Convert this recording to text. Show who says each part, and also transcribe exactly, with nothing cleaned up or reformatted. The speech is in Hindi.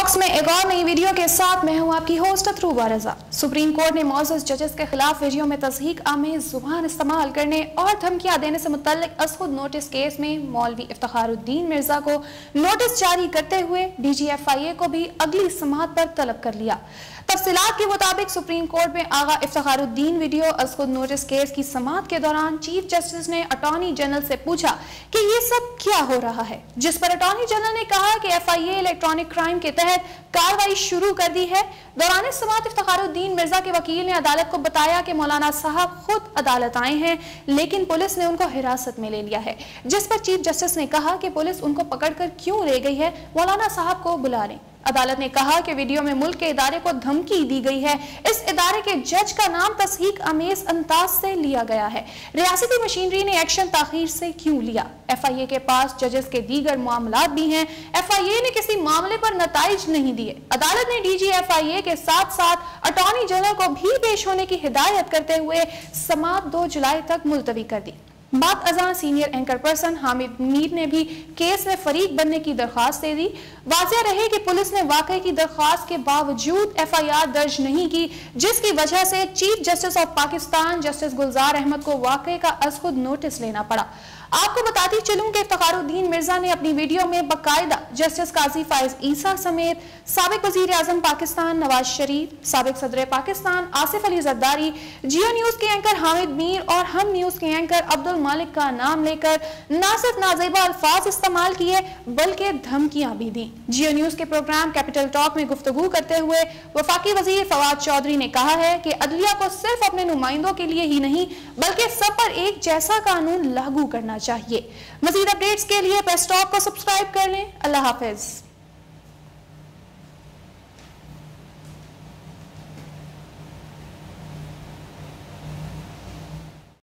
Speaker 1: टॉक्स में एक और नई वीडियो के साथ मैं हूं आपकी host Athruba Raza. Supreme court ने मौजूद जजेस के खिलाफ वीडियो में तज़हीक आमेज जुबान इस्तेमाल करने और धमकियां देने से मुतल्लिक असखुद नोटिस केस में मौलवी इफ्तिखारुद्दीन मिर्जा को नोटिस जारी करते हुए डी जी एफ आई ए को भी अगली समाअत पर तलब कर लिया। तफसीलात के मुताबिक सुप्रीम कोर्ट में आगा इफ्तिखारुद्दीन वीडियो असखुद नोटिस केस की समाअत के दौरान चीफ जस्टिस ने अटॉर्नी जनरल से पूछा कि ये सब क्या हो रहा है, जिस पर अटॉर्नी जनरल ने कहा कि F I A electronic crime के तहत कार्रवाई शुरू कर दी है। दौरान समाअत इफ्तिखारुद्दीन मिर्जा के वकील ने अदालत को बताया कि मौलाना साहब खुद अदालत आए हैं, लेकिन पुलिस ने उनको हिरासत में ले लिया है, जिस पर चीफ जस्टिस ने कहा कि पुलिस उनको पकड़कर क्यों ले गई है, मौलाना साहब को बुला लें। अदालत ने कहा कि वीडियो में मुल्क के इदारे को धमकी दी गई है। इस इदारे के जज का नाम तस्हीक अमेज अंदाज से लिया गया है। रियासती मशीनरी ने एक्शन ताखीर से क्यों लिया? एफ आई ए के पास जजेस के दीगर मामलात भी हैं। एफ आई ए ने किसी मामले पर नताइज नहीं दिए। अदालत ने डी जी एफ आई ए के साथ साथ अटॉर्नी जनरल को भी पेश होने की हिदायत करते हुए समाअत दो जुलाई तक मुलतवी कर दी। बाद अज़ां senior anchor person Hamid Mir ने भी केस में फरीक बनने की दरख्वास्त दे दी। वाज़ेह रहे कि पुलिस ने वाकई की दरख्वास्त के बावजूद एफ आई आर दर्ज नहीं की, जिसकी वजह से chief justice of Pakistan justice Gulzar Ahmed को वाकई का अज़खुद नोटिस लेना पड़ा। आपको बताती चलूं कि इफ्तिखारुद्दीन मिर्जा ने अपनी वीडियो में बाकायदा जस्टिस काजी फाइज ईसा समेत साबिक वजीर आजम पाकिस्तान नवाज शरीफ, साबिक सदर पाकिस्तान आसिफ अली जरदारी, जियो न्यूज के एंकर हामिद मीर और हम न्यूज के एंकर अब्दुल मालिक का नाम लेकर न सिर्फ नाजेबा अल्फाज इस्तेमाल किए बल्कि धमकियां भी दी। जियो न्यूज के प्रोग्राम कैपिटल टॉक में गुफ्तगू करते हुए वफाकी वजीर फवाद चौधरी ने कहा है कि अदलिया को सिर्फ अपने नुमाइंदों के लिए ही नहीं बल्कि सब पर एक जैसा कानून लागू करना चाहिए। मज़ीद अपडेट्स के लिए प्रेस टॉक को सब्सक्राइब कर लें। अल्लाह हाफिज।